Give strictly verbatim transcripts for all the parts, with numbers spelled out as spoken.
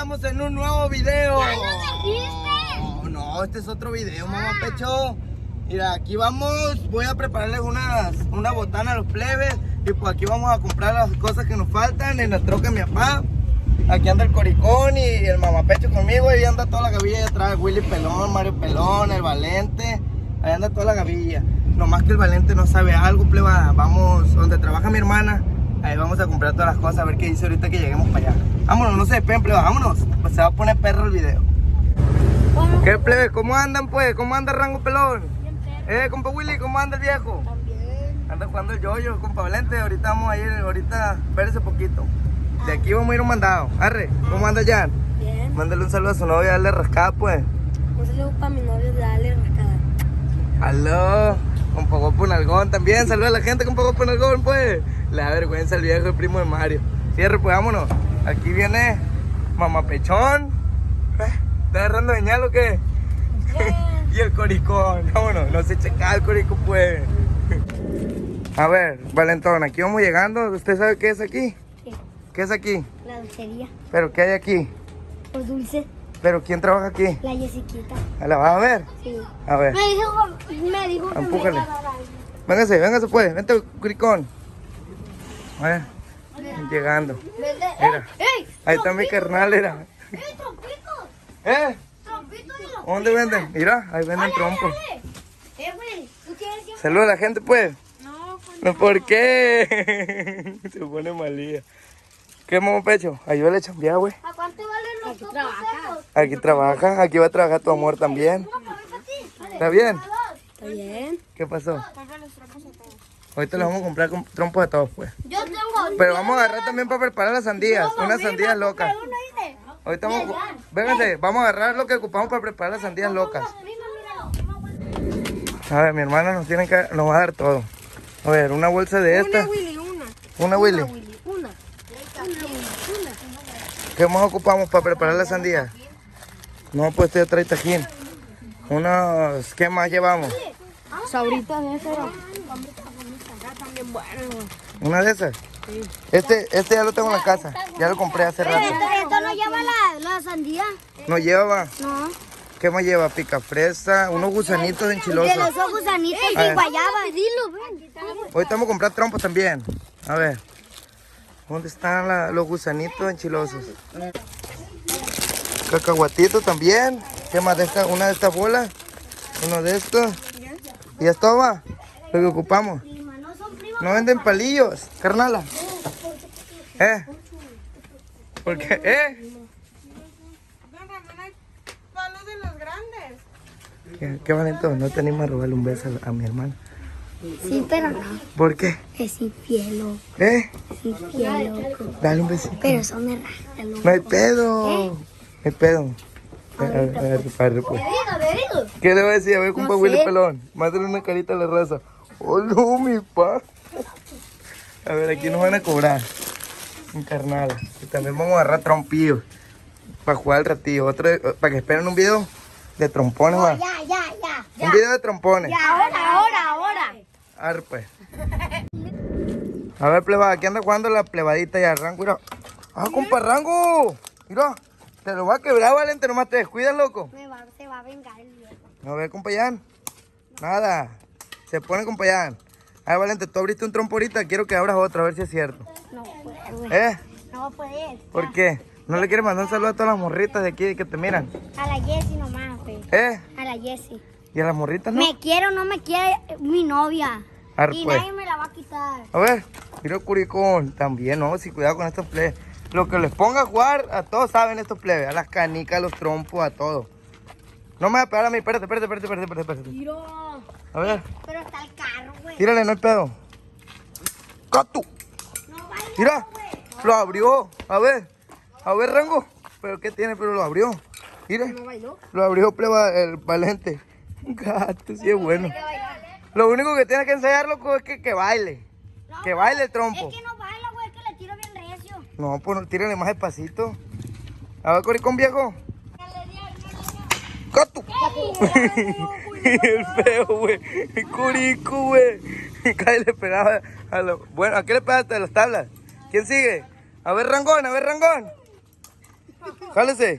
estamos en un nuevo video. ¿Ya lo dijiste? No, no, este es otro video, mamá Pecho. Mira, aquí vamos, voy a prepararles unas, una botana a los plebes. Y pues aquí vamos a comprar las cosas que nos faltan en la troca de mi papá. Aquí anda el Coricón y el mamapecho conmigo. Y ahí anda toda la gavilla de atrás. Willy Pelón, Mario Pelón, el Valente. Ahí anda toda la gavilla. Nomás que el Valente no sabe algo, pleba. Vamos donde trabaja mi hermana. Ahí vamos a comprar todas las cosas. A ver qué dice ahorita que lleguemos para allá. Vámonos, no se despeguen, pleba. Vámonos. Pues se va a poner perro el video. ¿Qué, plebe? ¿Cómo andan, pues? ¿Cómo anda Rango Pelón? Eh, compa Willy, ¿cómo anda el viejo? También. Anda jugando el yoyo, compa Valente. Ahorita vamos a ir, ahorita, espérese poquito. De aquí vamos a ir un mandado. Arre, ¿cómo anda Jan? Bien. Mándale un saludo a su novia, dale rascada, pues. Un saludo para mi novio de darle rascada. Aló, compa Guapo Nalgón también. Saluda a la gente, compa Guapo Nalgón, pues. Le da vergüenza al viejo, el primo de Mario. Cierre, pues, vámonos. Aquí viene Mamá Pechón. Eh, ¿Está agarrando señal o qué? Y el Coricón, vámonos, no se checa el Coricón, pues. A ver, Valentón, aquí vamos llegando. ¿Usted sabe qué es aquí? Sí. ¿Qué es aquí? La dulcería. ¿Pero qué hay aquí? Pues dulce. ¿Pero quién trabaja aquí? La Jessiquita. ¿La vas a ver? Sí. A ver, Me dijo, me dijo que Empújale. me iba a dar algo. véngase, véngase pues, vente Coricón. A ver, llegando. Vende- Mira, ¡Ey! ahí está mi carnal, era. ¡Ey, trompitos! ¿Eh? ¡Trompitos de los ¿Dónde venden? Mira, ahí venden trompos. Eh, güey, ¿tú quieres que...? Saluda a la gente, pues. No, pues No, ¿por qué? Se pone malía. ¿Qué, Mamá Pecho? Ayúdale a chambear, güey. ¿A cuánto valen los topos esos? Aquí trabaja, aquí va a trabajar tu amor también. Uno para mí, para ti. ¿Está bien? Está bien. ¿Qué pasó? Compra los trapos a todos. Ahorita les vamos a comprar con trompos a todos, pues. Yo tengo... Pero vamos a agarrar también para preparar las sandías, unas sandías locas. Uno dice... Ahorita vamos, vénganse, vamos a agarrar lo que ocupamos para preparar las sandías locas. A ver, mi hermana nos tiene que, nos va a dar todo. A ver, una bolsa de esta. Una, Willy, una. Una Willy. Una, Willy, una. Una. ¿Qué más ocupamos para preparar las sandías? No, pues esto ya trae tajín. Unos, ¿qué más llevamos? Sabritas de ese era. También bueno. ¿Una de esas? Este, este ya lo tengo en la casa. Ya lo compré hace rato. ¿Esto no lleva la, la sandía? No lleva. No. ¿Qué más lleva? Pica fresa, unos gusanitos enchilosos. De los ojos gusanitos A ver. y guayaba. Dilo, ven. Ahorita vamos a comprar trompos también. A ver. ¿Dónde están la- los gusanitos enchilosos? Cacahuatitos también. ¿Qué más de esta? Una de estas bolas. Uno de estos. Y esto va. Lo que ocupamos. No venden palillos, carnala. ¿Eh? ¿Por qué? ¿Eh? Palos de los grandes. ¿Qué, qué Valentón? No te animas a robarle un beso a, a mi hermana. Sí, pero no. ¿Por qué? Es infiel, loco. ¿Eh? Es infiel, loco. Dale un besito. Pero eso me raja, loco. No hay pedo. No hay pedo. A ver, a ver, padre, pues. ¿Qué le voy a decir? A ver, compa No Willy sé. Pelón. Mándale una carita a la raza. Hola, mi pa. A ver, aquí nos van a cobrar. Un carnal. Y también vamos a agarrar trompillos. Para jugar al ratillo. Otro, para que esperen un video de trompones, va. Ya, ya, ya. Un video de trompones. Ahora, ahora, ahora. Arre, pues. A ver, pleba, aquí anda jugando la plebadita y Rango, mira. Ah, compa Rango. Mira, te lo va a quebrar, Valente, nomás te descuidas, loco. Me va, se va a vengar el viejo. A ver, compa Jan. Nada. Se pone, compa Jan. A ver, Valente, tú abriste un trompo ahorita, quiero que abras otro, a ver si es cierto. No puedo, güey. ¿Eh? No va a poder. ¿Por qué? ¿No le quieres mandar un saludo a todas las morritas de aquí que te miran? A la Jessie nomás, güey. ¿Eh? A la Jessie. ¿Y a las morritas no? Me quiere o no me quiere mi novia. Arre, Y pues. nadie me la va a quitar. A ver, mira el Curicón. También, no, sí, cuidado con estos plebes. Lo que les ponga a jugar, a todos saben estos plebes. A las canicas, a los trompos, a todo. No me va a pegar a mí, espérate, espérate, espérate, espérate, espérate. Tiro. A ver, Pero está el carro, güey. tírale, no hay pedo. ¡Cato! No vaya, Mira, lo abrió. A ver, a ver, Rango. ¿Pero qué tiene? Pero lo abrió. Mire, no bailó. lo abrió pleba el Valente. Gato, sí es bueno. Lo único que tiene que ensayar, loco, es que, que baile. No, Que baile el trompo. Es que no baila, güey, es que le tiro bien recio. No, pues tírale más despacito. A ver, Coricón viejo. ¡Gato! El feo, güey. El Curico, güey. Cállate, le pegaba a lo... Bueno, ¿a qué le pegaste? ¿A las tablas? ¿Quién sigue? A ver, Rangón, a ver, Rangón. Jálese.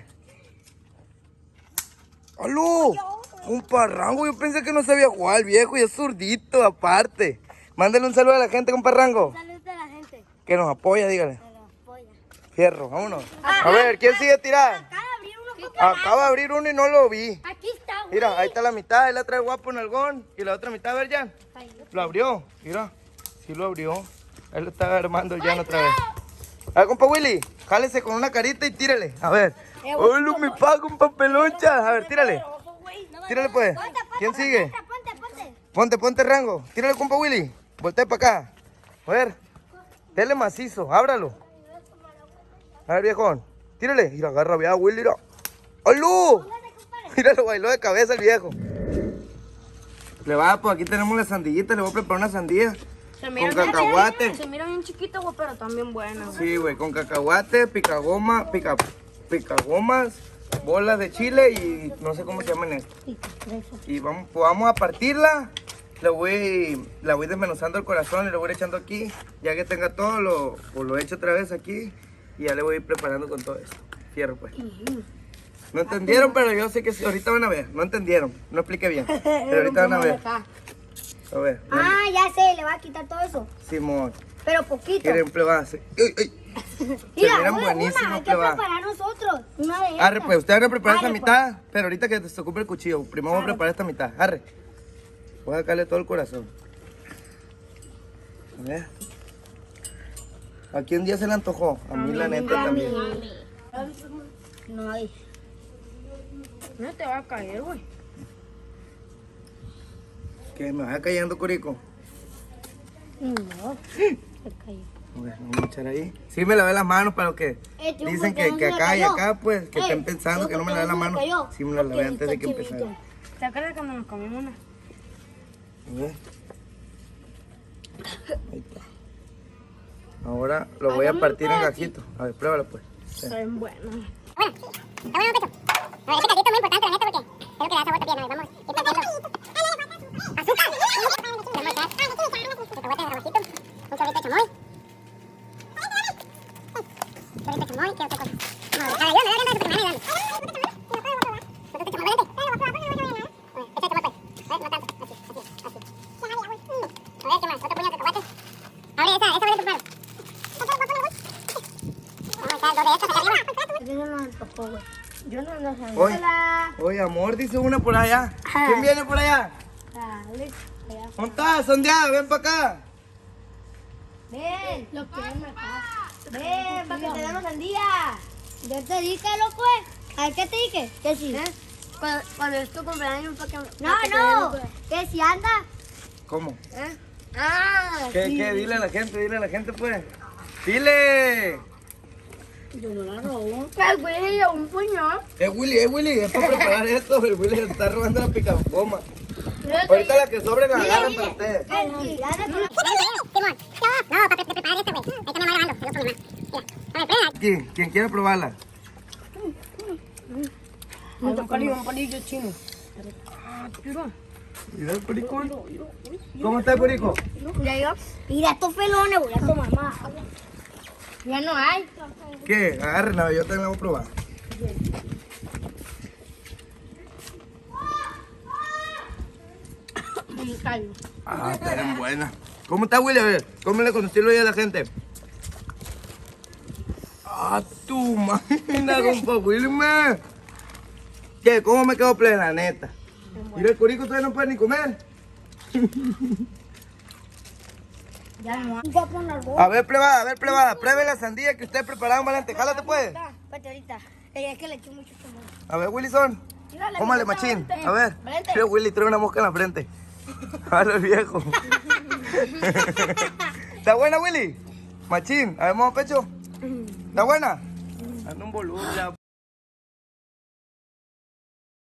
¡Aló! Un parrango, yo pensé que no sabía jugar el viejo y es zurdito aparte. Mándale un saludo a la gente, con parrango. Saludos a la gente. Que nos apoya, dígale. Se los apoya. Fierro, vámonos. A ver, ¿quién sigue tirando? Acaba de abrir uno con Acaba de abrir uno y no lo vi. Aquí está, güey. Mira, ahí está la mitad, él la trae guapo en algón. Y la otra mitad, a ver, ya. Lo abrió, mira. Sí lo abrió. Él lo estaba armando ya otra vez. A ver, compa Willy, jálese con una carita y tírale. A ver. ¡Hola, mi pa, compa peloncha! A ver, tírale. Tírale, pues. ¿Quién sigue? Ponte, ponte. Ponte, ponte rango. Tírale, compa Willy. Voltea para acá. A ver. Dele macizo, ábralo. A ver, viejón. Tírale. Mira, agarra bien a Willy, mira. ¡Aló! Míralo, bailó de cabeza el viejo. Le va, pues aquí tenemos la sandillita. Le voy a preparar una sandía. Se Con cacahuate. Se mira bien chiquito, güey, pero también bueno. Sí, güey, con cacahuate, picagoma, pica, picagomas, bolas de chile y no sé cómo se llaman esto. Y vamos, pues vamos a partirla. Le voy, la voy desmenuzando el corazón y lo voy echando aquí. Ya que tenga todo, lo, pues lo echo otra vez aquí. Y ya le voy a ir preparando con todo esto. Fierro, pues. No entendieron, pero yo sé que sí, ahorita van a ver. No entendieron, no expliqué bien. Pero ahorita van a ver. A ver. Ah, ya sé, le va a quitar todo eso. Simón. Pero poquito. Quieren plebas. ¡Uy, uy! Mira, miran una, buenísimos, una, hay que plebas. preparar nosotros. Una de Arre, estas. pues ustedes van a preparar esta Arre, mitad, pero ahorita que se ocupe el cuchillo. Primero voy a preparar esta mitad. Arre. Voy a sacarle todo el corazón. A ver. ¿A quién día se le antojó? A mí, la neta, también. No hay. No te va a caer, güey. ¿Qué? ¿Me vas cayendo, Curico? No, se cayó. A ver, vamos a echar ahí. Sí me lavé las manos para los que Eh, tío, dicen ¿por qué que, no que se le acá y cayó? acá, pues, que Eh, estén pensando tío, que no me ¿por lavé qué las no se le manos. cayó? Sí me las lavé Porque antes de que está empezara. chivito. ¿Te acuerdas cuando nos comimos una? A ver. Ahí está. Ahora lo voy a partir en gajitos. A ver, pruébalo pues. Sí. Está bien bueno. Bueno, está bueno, Pecho. A ver, ese caldito es muy importante, la neta, porque es lo que le da sabor también. A ver, vamos a ir metiendo azúcar. Vamos a echar cacahuate de rebajito, un chorrito de chamoy. Chorrito de chamoy, ¿qué otra cosa? No, a ver, ayúdame, ayúdame, porque me van ayudando. Chorrito de chamoy, vente. A ver, echa chamoy, pues. A ver, no tanto, así, así, así. A ver, ¿qué más? Otro puño de cacahuate. A ver, esa, esa vale primero. Vamos a echar dos de estos acá arriba. Yo no me antojó, güey. Yo no lo sabía. Oye, Hola. oye, amor, dice una por allá. ¿Quién viene por allá? Dale. Allá. ¿Dónde estás, sondeado? Ven para acá. Ven. Lo quieren matar. Ven, para que te demos sandía. Ya te dije, loco. A ver, ¿qué te dije? Que sí. Cuando, cuando es tu cumpleaños, para que... No, no. Que si anda. ¿Cómo? ¿Eh? Ah, ¿Qué, sí. qué? Dile a la gente, dile a la gente, pues. ¡Dile! Yo no la robo. Pues, güey, un puño. Eh, Willy, eh, Willy, es para preparar esto. El Willy se está robando la picagoma. Ahorita las que sobren las agarran para ustedes. Sí, dale, Simón. No, para preparar esta, güey. Ahí está mi mamá grabando. Saludos a mi mamá. Mira. A ver, prueba. ¿Quién? ¿Quién quiere probarla? Un palillo, un palillo chino. Mira el perico. ¿Cómo está el perico? Mira yo. Mira estos pelones, voy a tomar más. Ya no hay. ¿Qué? Agárrenla, yo también la voy a probar. Me callo. Ah, está bien buena. ¿Cómo está, Willy? A ver, cómele con estilo ahí a la gente. Ah, tu máquina, compa Willy, me. ¿Qué? ¿Cómo me quedo plena, neta? Mira, el curico todavía no puede ni comer. Ya no hay. Ya pon la boca. A ver, plebada, a ver, plebada, pruebe la sandía que ustedes prepararon, valente. Jálate, pues. Espérate ahorita. Es que le eché mucho tomate. A ver, Willyson. Mira, le Cómale, metí machín. tomate. A ver. Valente. Mira, Willy trae una mosca en la frente. A ver, el viejo. ¿Está buena, Willy? Machín. A ver, vamos pecho. ¿Está buena? Anda un boludo, ya.